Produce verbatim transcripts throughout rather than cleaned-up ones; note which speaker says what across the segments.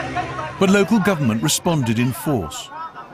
Speaker 1: But local government responded in force.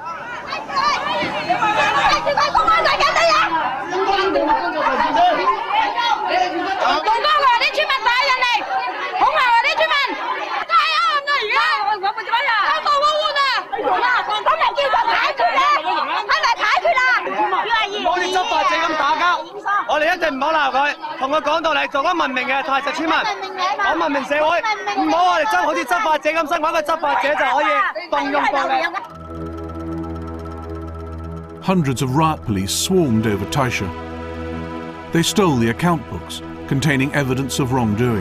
Speaker 1: Hundreds of riot police swarmed over Taisha. They stole the account books containing evidence of wrongdoing.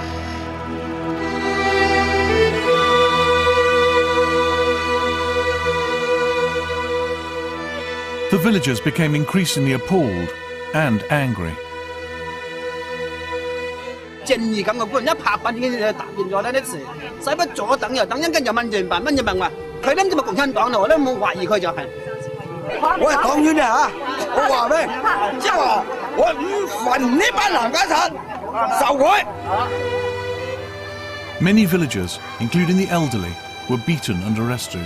Speaker 1: The villagers became increasingly appalled and angry. Many villagers, including the elderly, were beaten and arrested.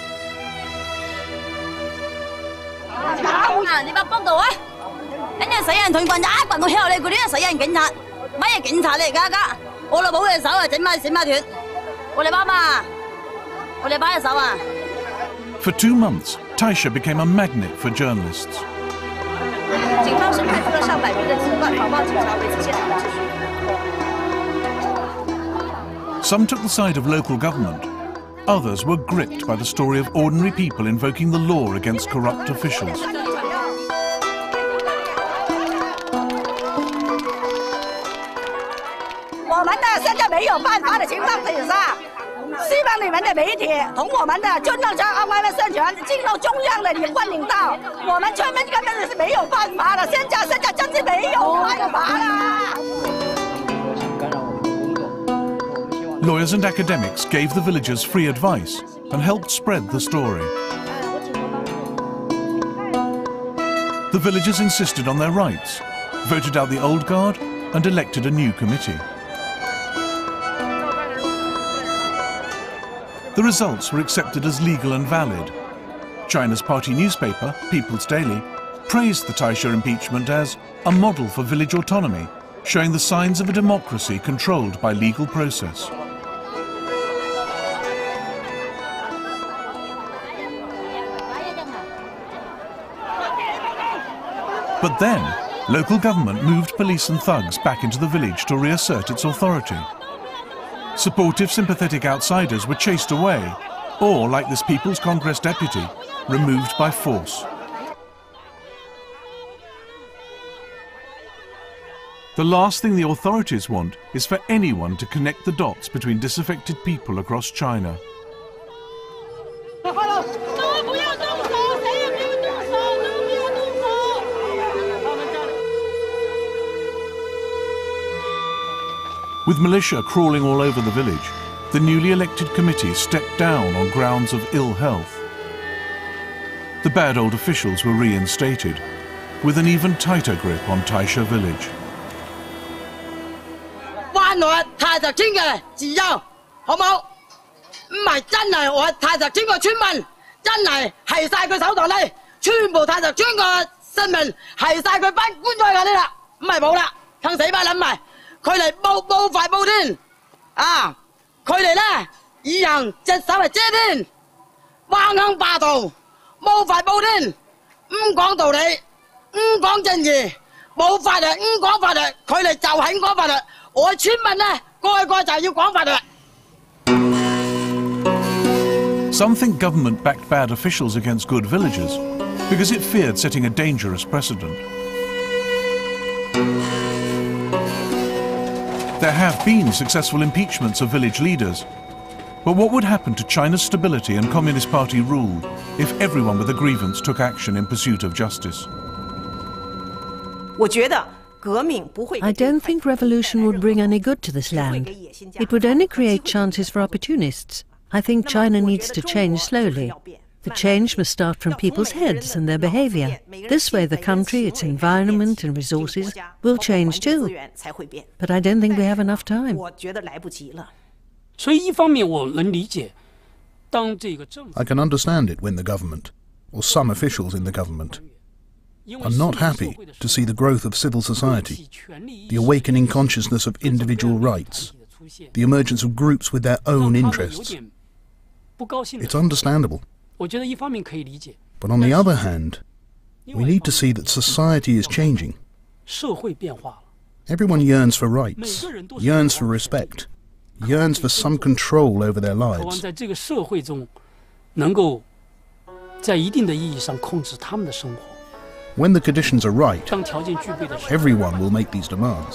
Speaker 1: For two months, Taisha became a magnet for journalists. Some took the side of local government. Others were gripped by the story of ordinary people invoking the law against corrupt officials. Lawyers and academics gave the villagers free advice and helped spread the story. The villagers insisted on their rights, voted out the old guard and elected a new committee. The results were accepted as legal and valid. China's party newspaper, People's Daily, praised the Taisha impeachment as a model for village autonomy, showing the signs of a democracy controlled by legal process. But then, local government moved police and thugs back into the village to reassert its authority. Supportive, sympathetic outsiders were chased away, or, like this People's Congress deputy, removed by force. The last thing the authorities want is for anyone to connect the dots between disaffected people across China. With militia crawling all over the village, the newly elected committee stepped down on grounds of ill health. The bad old officials were reinstated, with an even tighter grip on Taisha village. Some think government backed bad officials against good villagers because it feared setting a dangerous precedent. There have been successful impeachments of village leaders, but what would happen to China's stability and Communist Party rule if everyone with a grievance took action in pursuit of justice?
Speaker 2: I don't think revolution would bring any good to this land. It would only create chances for opportunists. I think China needs to change slowly. The change must start from people's heads and their behavior. This way the country, its environment and resources will change too. But I don't think we have enough time.
Speaker 3: I can understand it when the government, or some officials in the government, are not happy to see the growth of civil society, the awakening consciousness of individual rights, the emergence of groups with their own interests. It's understandable. But on the other hand, we need to see that society is changing. Everyone yearns for rights, yearns for respect, yearns for some control over their lives. When the conditions are right, everyone will make these demands.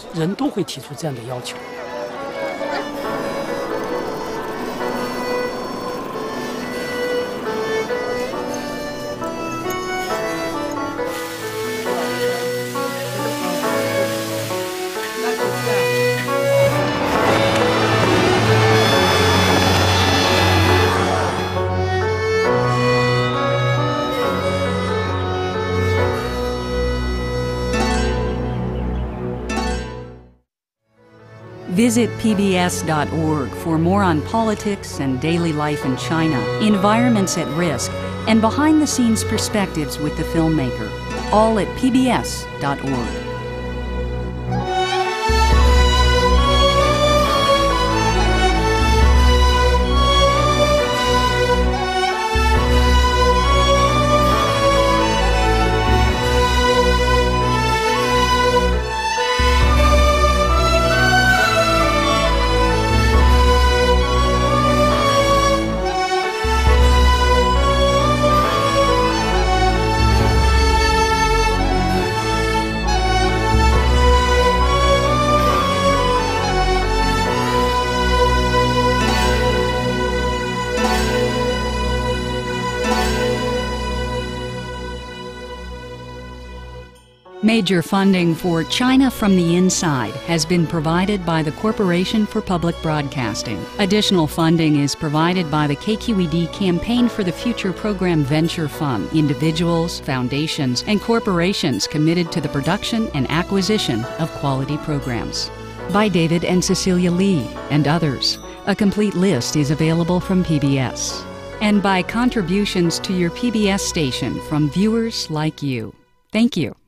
Speaker 4: Visit P B S dot org for more on politics and daily life in China, environments at risk, and behind-the-scenes perspectives with the filmmaker. All at P B S dot org. Major funding for China from the Inside has been provided by the Corporation for Public Broadcasting. Additional funding is provided by the K Q E D Campaign for the Future Program Venture Fund, individuals, foundations, and corporations committed to the production and acquisition of quality programs. By David and Cecilia Lee and others. A complete list is available from P B S. And by contributions to your P B S station from viewers like you. Thank you.